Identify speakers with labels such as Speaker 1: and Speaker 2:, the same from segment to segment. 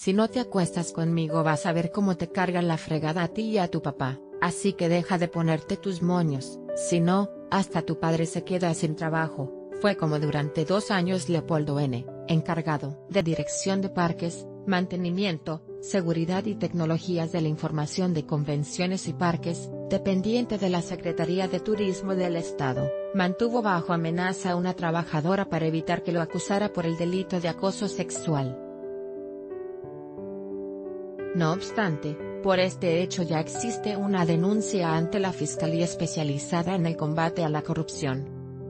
Speaker 1: si no te acuestas conmigo vas a ver cómo te cargan la fregada a ti y a tu papá, así que deja de ponerte tus moños, si no, hasta tu padre se queda sin trabajo. Fue como durante 2 años Leopoldo N., encargado de Dirección de Parques, Mantenimiento, Seguridad y Tecnologías de la Información de Convenciones y Parques, dependiente de la Secretaría de Turismo del Estado, mantuvo bajo amenaza a una trabajadora para evitar que lo acusara por el delito de acoso sexual. No obstante, por este hecho ya existe una denuncia ante la Fiscalía Especializada en el Combate a la Corrupción.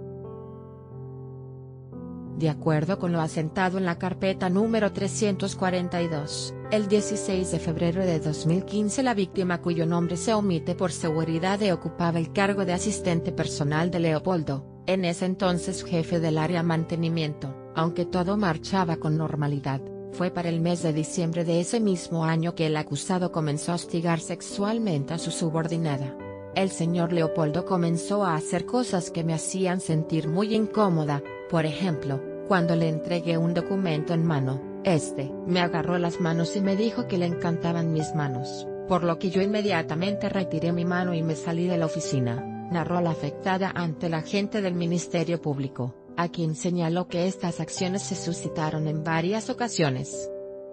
Speaker 1: De acuerdo con lo asentado en la carpeta número 342, el 16 de febrero de 2015 la víctima, cuyo nombre se omite por seguridad, ocupaba el cargo de asistente personal de Leopoldo, en ese entonces jefe del área mantenimiento. Aunque todo marchaba con normalidad, fue para el mes de diciembre de ese mismo año que el acusado comenzó a hostigar sexualmente a su subordinada. El señor Leopoldo comenzó a hacer cosas que me hacían sentir muy incómoda. Por ejemplo, cuando le entregué un documento en mano, me agarró las manos y me dijo que le encantaban mis manos, por lo que yo inmediatamente retiré mi mano y me salí de la oficina, narró la afectada ante la agente del Ministerio Público, a quien señaló que estas acciones se suscitaron en varias ocasiones.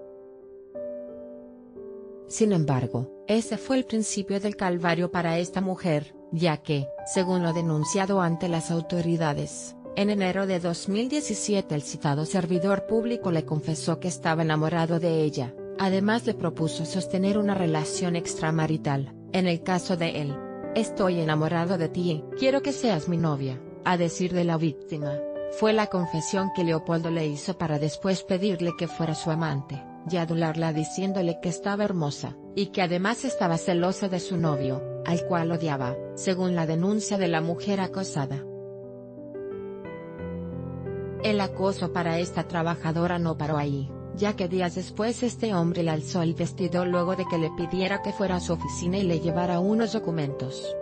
Speaker 1: Sin embargo, ese fue el principio del calvario para esta mujer, ya que, según lo denunciado ante las autoridades, en enero de 2017 el citado servidor público le confesó que estaba enamorado de ella, además le propuso sostener una relación extramarital. En el caso de él: estoy enamorado de ti, quiero que seas mi novia. A decir de la víctima, fue la confesión que Leopoldo le hizo para después pedirle que fuera su amante, y adularla diciéndole que estaba hermosa, y que además estaba celosa de su novio, al cual odiaba, según la denuncia de la mujer acosada. El acoso para esta trabajadora no paró ahí, ya que días después este hombre le alzó el vestido luego de que le pidiera que fuera a su oficina y le llevara unos documentos.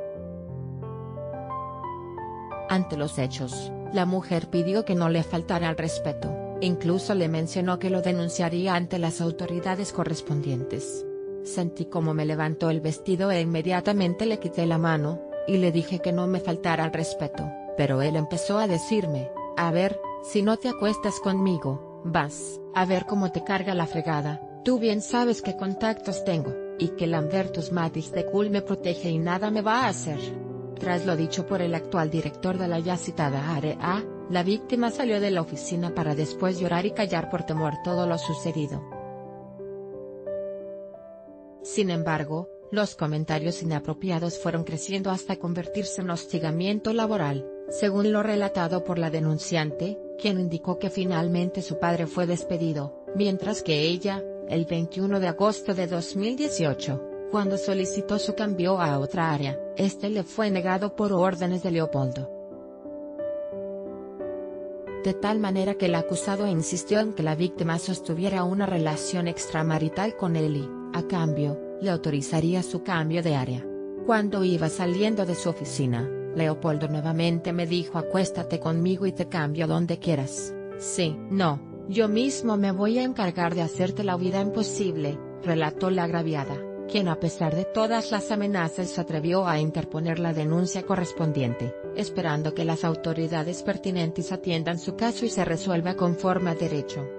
Speaker 1: Ante los hechos, la mujer pidió que no le faltara al respeto, incluso le mencionó que lo denunciaría ante las autoridades correspondientes. Sentí como me levantó el vestido e inmediatamente le quité la mano, y le dije que no me faltara al respeto, pero él empezó a decirme: a ver, si no te acuestas conmigo, vas a ver cómo te carga la fregada, tú bien sabes qué contactos tengo, y que Lambertus Matis de Cul me protege y nada me va a hacer. Tras lo dicho por el actual director de la ya citada área, la víctima salió de la oficina para después llorar y callar por temor todo lo sucedido. Sin embargo, los comentarios inapropiados fueron creciendo hasta convertirse en hostigamiento laboral, según lo relatado por la denunciante, quien indicó que finalmente su padre fue despedido, mientras que ella, el 21 de agosto de 2018, cuando solicitó su cambio a otra área, le fue negado por órdenes de Leopoldo. De tal manera que el acusado insistió en que la víctima sostuviera una relación extramarital con él y, a cambio, le autorizaría su cambio de área. Cuando iba saliendo de su oficina, Leopoldo nuevamente me dijo: acuéstate conmigo y te cambio donde quieras. Sí, no, yo mismo me voy a encargar de hacerte la vida imposible, relató la agraviada, quien a pesar de todas las amenazas se atrevió a interponer la denuncia correspondiente, esperando que las autoridades pertinentes atiendan su caso y se resuelva conforme a derecho.